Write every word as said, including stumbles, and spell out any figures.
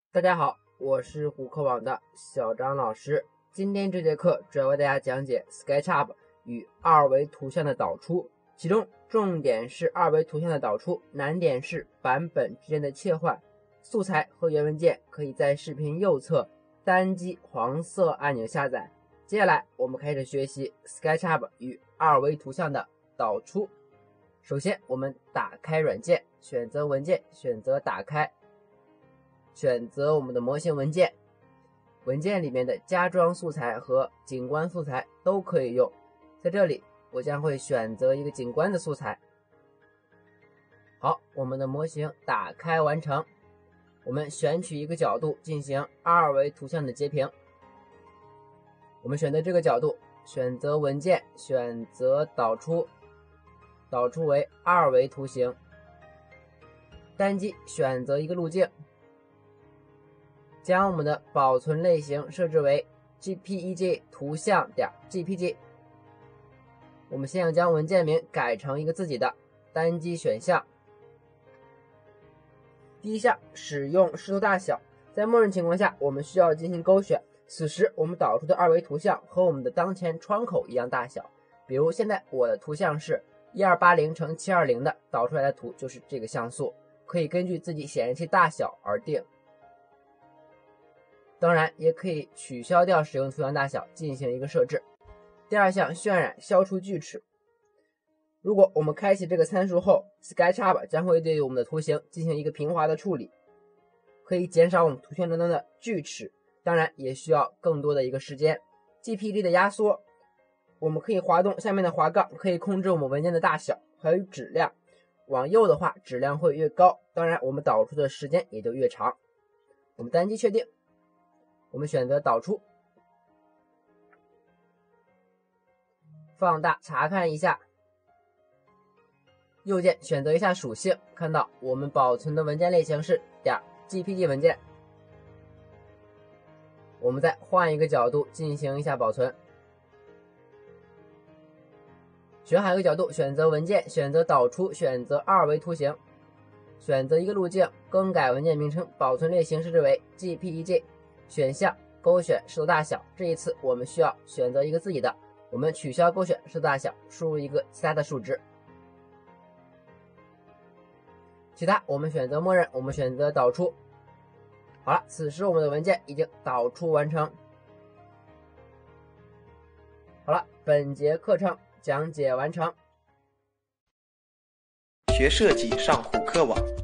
大家好，我是虎课网的小张老师。今天这节课主要为大家讲解 SketchUp 与二维图像的导出，其中重点是二维图像的导出，难点是版本之间的切换。素材和原文件可以在视频右侧单击黄色按钮下载。接下来我们开始学习 SketchUp 与二维图像的导出。首先我们打开软件，选择文件，选择打开，选择我们的模型文件，文件里面的加装素材和景观素材都可以用。在这里我将会选择一个景观的素材。好，我们的模型打开完成。我们选取一个角度进行二维图像的截屏。我们选择这个角度，选择文件，选择导出，导出为二维图形，单击选择一个路径，将我们的保存类型设置为 J P E G 图像点 J P G。 我们先要将文件名改成一个自己的，单击选项。第一项，使用视图大小。在默认情况下我们需要进行勾选，此时我们导出的二维图像和我们的当前窗口一样大小。比如现在我的图像是一二八零乘七二零的，导出来的图就是这个像素，可以根据自己显示器大小而定。当然也可以取消掉使用图像大小进行一个设置。第二项，渲染消除锯齿。如果我们开启这个参数后， SketchUp 将会对我们的图形进行一个平滑的处理，可以减少我们图片中的锯齿，当然也需要更多的一个时间。 G P G 的压缩，我们可以滑动下面的滑杠，可以控制我们文件的大小还有质量，往右的话质量会越高，当然我们导出的时间也就越长。我们单击确定，我们选择导出，放大查看一下，右键选择一下属性，看到我们保存的文件类型是点 J P G 文件。我们再换一个角度进行一下保存，选好一个角度，选择文件，选择导出，选择二维图形，选择一个路径，更改文件名称，保存类型设置为 J P E G， 选项勾选视图大小。这一次我们需要选择一个自己的，我们取消勾选视图大小，输入一个其他的数值。其他我们选择默认，我们选择导出。好了，此时我们的文件已经导出完成。好了，本节课程讲解完成。 学设计上虎课网。